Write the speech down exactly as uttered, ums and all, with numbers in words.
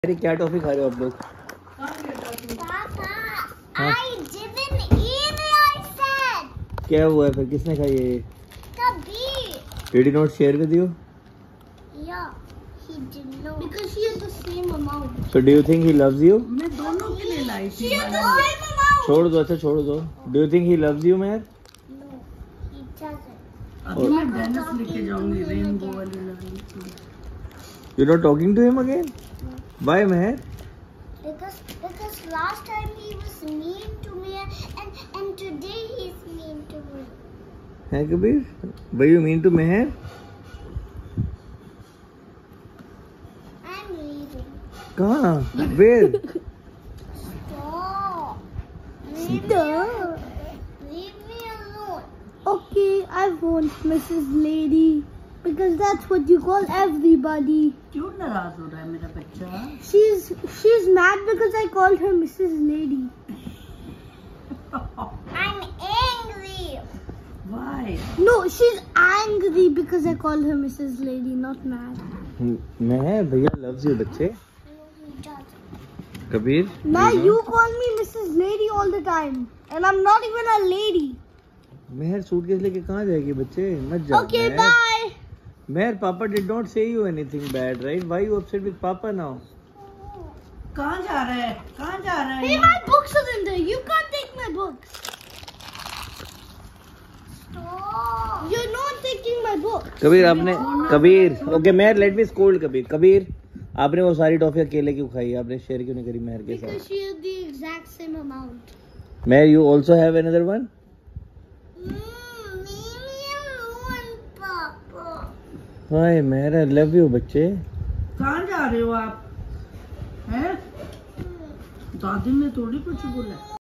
अरे क्या टॉफी खा रहे हो आप लोग? हाँ? क्या हुआ है फिर? किसने खाई है ये? Did he not share with you? Yeah, he did not. Because she has the same amount. So do you think he loves you? मैं दोनों के लिए लाई थी। She has the same amount. छोड़ दो, अच्छा छोड़ दो। Do you think he loves you, Mehar? No, he doesn't. अभी मैं डेनिस लेके जाऊंगी रेनबो वाली लड़ी। You're not talking to him again? Why, Mehar? Because because last time he was mean to me and and today he's mean to me. है Kabir? Were you mean to Mehar? I'm leaving. कहाँ? Where? Stop. Leave Stop. Me, leave me alone. Okay, I won't, Missus Lady, because that's what you call everybody. क्यों नाराज हो रहा है मेरा बच्चा? She's she's mad because I called her Missus Lady. I'm angry. Why? No, she's angry because I called her Missus Lady, not mad. मेहर भैया loves you बच्चे। No, he doesn't. Kabir? Now you know? you call me Missus Lady all the time, and I'm not even a lady. Mehar suitcase लेके कहाँ जाएगी बच्चे? मत जाओ। Okay, Mehar. bye. Mehar, Papa did not say you anything bad, right? Why you upset with Papa now? कहाँ जा रहा है? कहाँ जा रहा है? Hey, my books are in there. You can't take my books. Stop. You're not taking my books. Kabir आपने Kabir okay Mehar let me scold Kabir Kabir आपने वो सारी टॉफी अकेले क्यों खाई? आपने शेयर क्यों नहीं करी मेहर के Because साथ? she has the exact same amount. Mehar you also have another one? Mm, leave me alone, Papa. Hi Mehar I love you बच्चे। कहाँ जा रहे हो आप? हैं? दादी ने थोड़ी कुछ बोला।